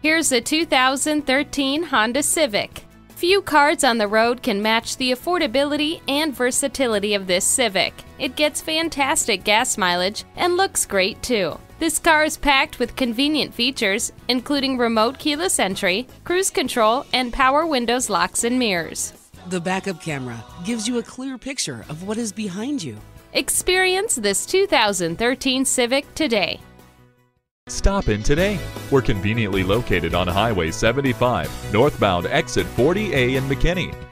Here's a 2013 Honda Civic. Few cars on the road can match the affordability and versatility of this Civic. It gets fantastic gas mileage and looks great too. This car is packed with convenient features, including remote keyless entry, cruise control, and power windows, locks, and mirrors. The backup camera gives you a clear picture of what is behind you. Experience this 2013 Civic today. Stop in today. We're conveniently located on Highway 75, northbound exit 40A in McKinney.